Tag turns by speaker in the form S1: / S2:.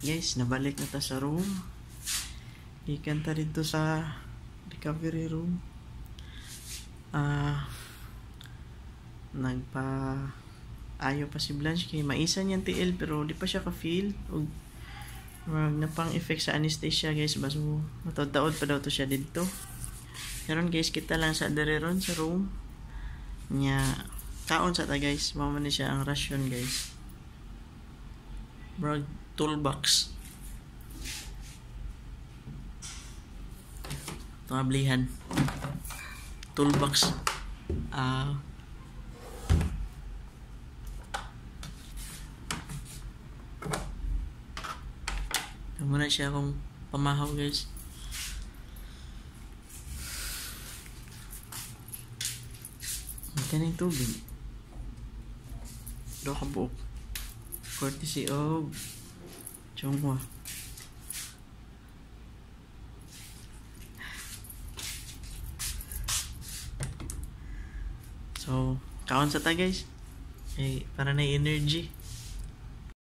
S1: Guys, nabalik na ta sa room. Ikan ta dito sa recovery room. Nagpa ayo pa si Blanche kay maisa niyang TL pero di pa siya ka-feel og napang effect sa anesthesia guys. Baso matod-taod pa daw to siya dito. Karon guys, kita lang sa ron sa room nya kaon sa ta guys. Mama ni siya ang ration guys. Bro, toolbox. Tablihan. Toolbox. Muna siya akong pamahaw guys. Kaning tubig. Do ka buok. Courtesy of Chonghua. So, kaon sa ta guys. Para na energy.